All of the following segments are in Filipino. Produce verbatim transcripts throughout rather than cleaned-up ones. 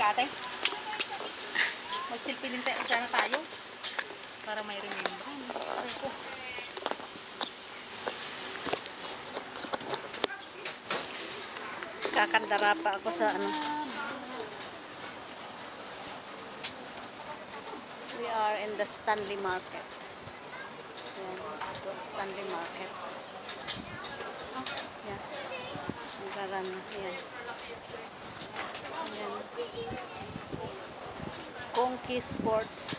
ate. Mag-selfie din tayo, sana tayo. Para may remembrance. Ay ko. Kakandara pa ako sa ano. We are in the Stanley Market. Yan, ito, Stanley Market. Oh, yan. Ang karami. Yan. Yan. Conky Sports.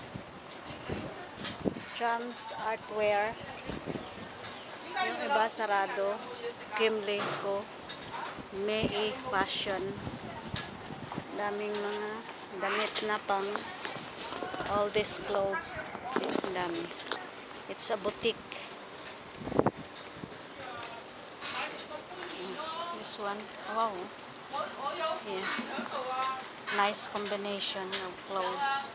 Jams Artwear. Yung iba sarado. Kimley ko. May Fashion. Daming mga damit na pang all these clothes. See, dami. It's a boutique. This one, wow. Yeah. Nice combination of clothes.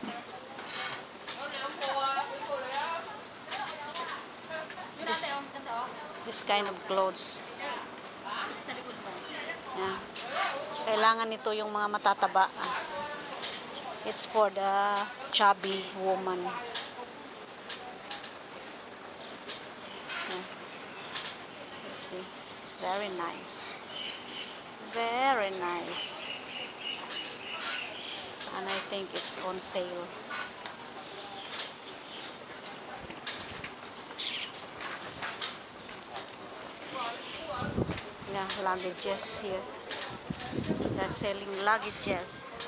This, this kind of clothes. Yeah. Kailangan nito yung mga matataba. It's for the chubby woman. Yeah. You see, it's very nice. Very nice. And I think it's on sale. Yeah, luggages here. They're selling luggages.